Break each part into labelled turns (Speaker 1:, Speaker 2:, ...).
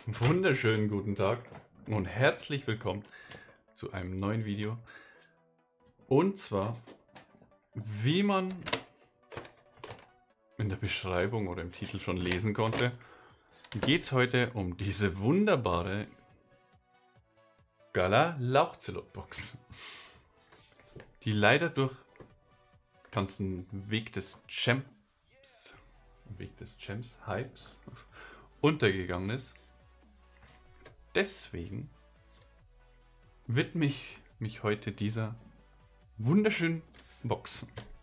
Speaker 1: Wunderschönen guten Tag und herzlich willkommen zu einem neuen Video. Und zwar, wie man in der Beschreibung oder im Titel schon lesen konnte, geht es heute um diese wunderbare Gala Lauchzelot-Box, die leider durch ganzen Weg des Hypes untergegangen ist. Deswegen widme ich mich heute dieser wunderschönen Box.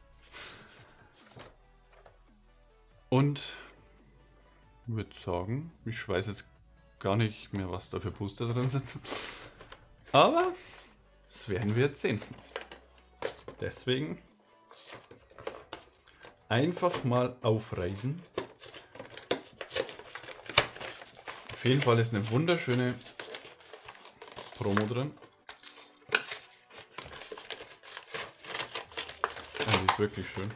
Speaker 1: Und würde sagen, ich weiß jetzt gar nicht mehr, was da für Booster drin sind. Aber das werden wir jetzt sehen. Deswegen einfach mal aufreißen. Auf jeden Fall ist eine wunderschöne Promo drin. Ja, die ist wirklich schön.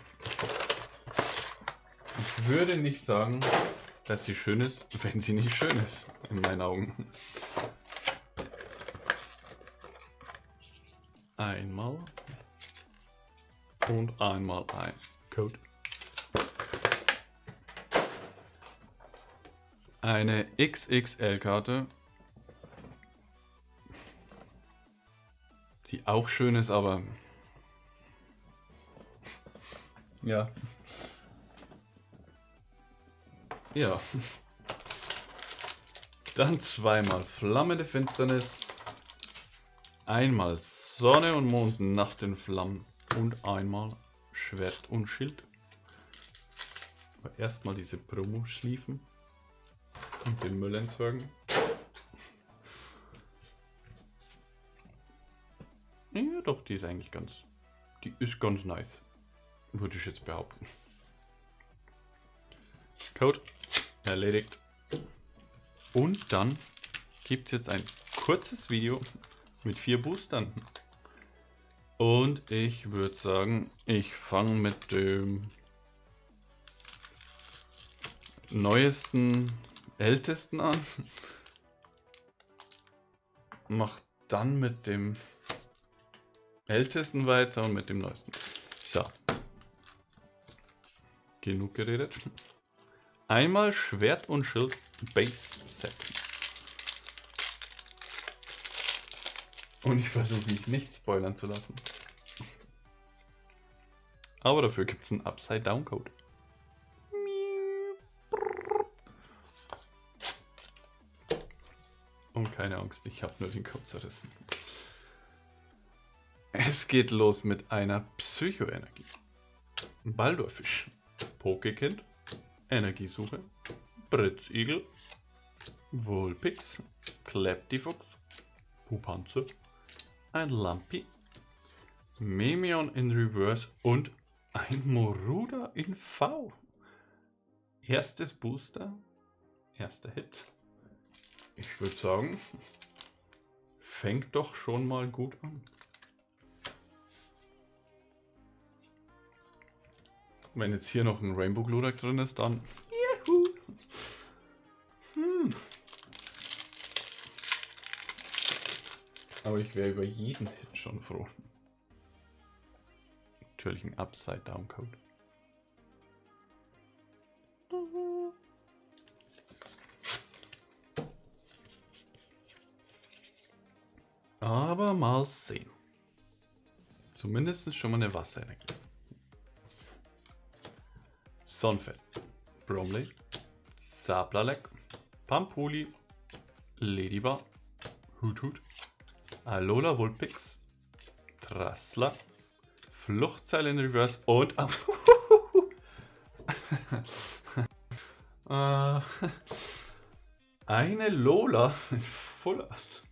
Speaker 1: Ich würde nicht sagen, dass sie schön ist, wenn sie nicht schön ist, in meinen Augen. Einmal und einmal ein Code. Eine XXL-Karte, die auch schön ist, aber ja. Ja. Dann zweimal flammende Finsternis, einmal Sonne und Mond nach den Flammen und einmal Schwert und Schild. Aber erstmal diese Promo schliefen und den Müll entsorgen. Ja doch, die ist eigentlich ganz nice, würde ich jetzt behaupten. Code erledigt. Und dann gibt es jetzt ein kurzes Video mit 4 Boostern. Und ich würde sagen, ich fange mit dem neuesten, ältesten an. Mach dann mit dem ältesten weiter und mit dem neuesten. So. Genug geredet. Einmal Schwert und Schild Base Set. Und ich versuche mich nicht spoilern zu lassen. Aber dafür gibt es einen Upside-Down-Code. Und keine Angst, ich habe nur den Code zerrissen. Es geht los mit einer Psychoenergie. Baldurfisch. Pokekind. Energiesuche. Britzigel. Vulpix. Kleptifuchs. Pupanze. Ein Lampi. Memion in Reverse und ein Moruda in V. Erstes Booster. Erster Hit. Ich würde sagen, fängt doch schon mal gut an. Wenn jetzt hier noch ein Rainbow Glurak drin ist, dann juhu. Aber ich wäre über jeden Hit schon froh. Natürlich ein Upside-Down-Code. Aber mal sehen. Zumindest schon mal eine Wasserenergie. Sonfett, Bromley, Saplalek, Pampuli, Ladybar, Hut, Alola Vulpix, Trassler, Fluchtseil in Reverse und eine Lola in Full Art.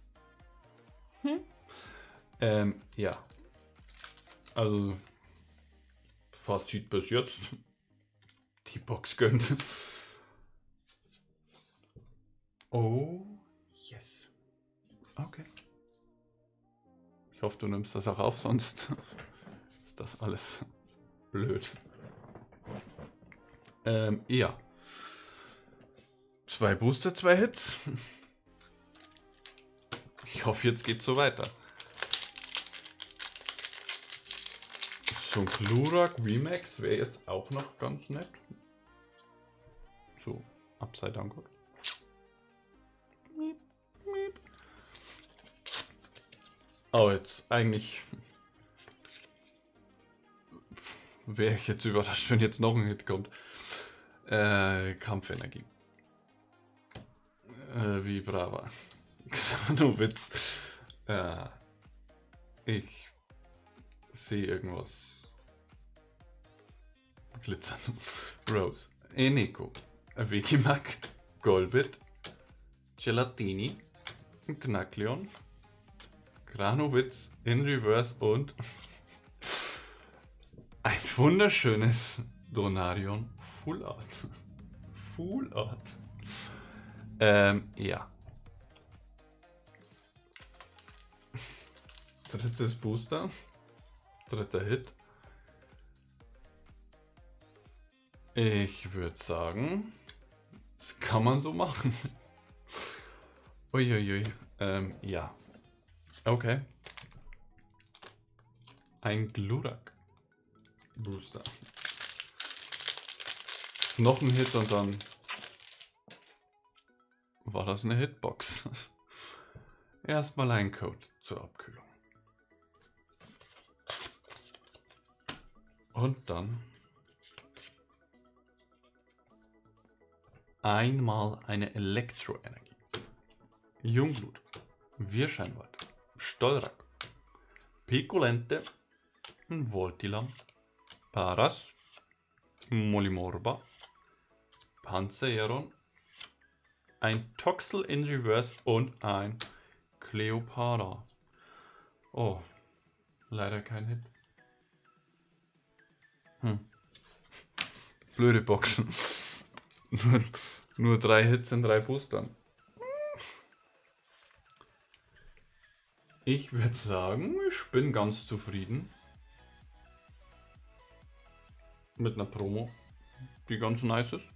Speaker 1: Ja. Also Fazit bis jetzt. Die Box gönnt. Oh, yes. Okay. Ich hoffe, du nimmst das auch auf, sonst ist das alles blöd. Ja. 2 Booster, 2 Hits. Ich hoffe, jetzt geht's so weiter. So ein Glurak VMAX wäre jetzt auch noch ganz nett. So, Upside Down Code. Oh, jetzt eigentlich wäre ich jetzt überrascht, wenn jetzt noch ein Hit kommt. Kampfenergie. Wie Brava. Du Witz. Ich sehe irgendwas glitzern. Rose. Eneko. Wikimac. Golbit. Gelatini. Knackleon. Granowitz in Reverse und ein wunderschönes Donarion Full Art. Full Art. Ja. Drittes Booster. Dritter Hit. Ich würde sagen, das kann man so machen. Uiuiui. Ja. Okay. Ein Glurak Booster. Noch ein Hit und dann war das eine Hitbox. Erstmal ein Code zur Abkühlung. Und dann einmal eine Elektroenergie. Jungblut. Wirscheinwald. Stolrak. Picolente. Voltilam. Paras. Molimorba. Panzeron. Ein Toxel in Reverse und ein Cleopatra. Oh, leider kein Hit. Blöde Boxen. Nur 3 Hits in 3 Boostern. Ich würde sagen, ich bin ganz zufrieden mit einer Promo, die ganz nice ist.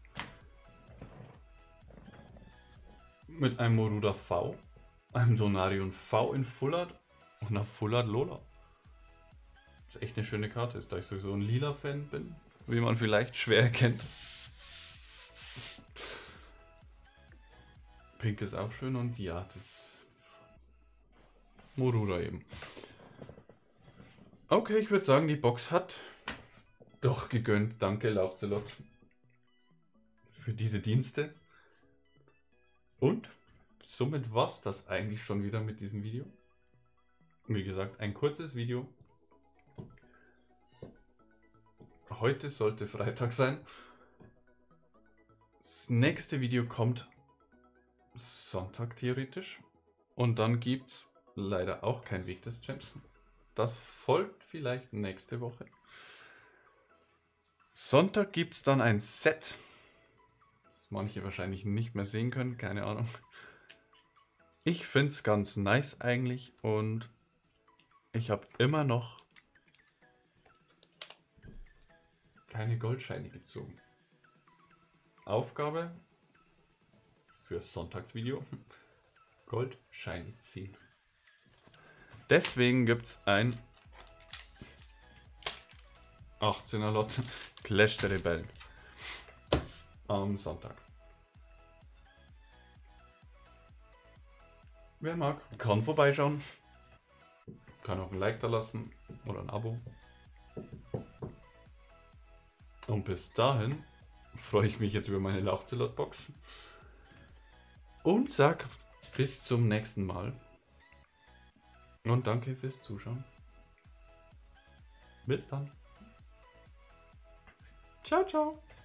Speaker 1: Mit einem Moruda V, einem Donarion V in Full Art und einer Full Art Lola. Das ist echt eine schöne Karte ist, da ich sowieso ein Lila-Fan bin, wie man vielleicht schwer erkennt. Pink ist auch schön und ja, das Moruda eben. Okay, ich würde sagen, die Box hat doch gegönnt. Danke, Lauchzelot, für diese Dienste. Und somit war es das eigentlich schon wieder mit diesem Video. Wie gesagt, ein kurzes Video. Heute sollte Freitag sein. Das nächste Video kommt Sonntag theoretisch. Und dann gibt es leider auch kein Weg des Champs. Das folgt vielleicht nächste Woche. Sonntag gibt es dann ein Set. Das manche wahrscheinlich nicht mehr sehen können, keine Ahnung. Ich finde es ganz nice eigentlich und ich habe immer noch keine Goldscheine gezogen. Aufgabe für Sonntagsvideo: Goldscheine ziehen. Deswegen gibt es ein 18er Lot Clash der Rebellen am Sonntag. Wer mag, kann vorbeischauen. Kann auch ein Like da lassen oder ein Abo. Und bis dahin freue ich mich jetzt über meine Lauchzelot-Box. Und sag bis zum nächsten Mal. Und danke fürs Zuschauen. Bis dann. Ciao, ciao.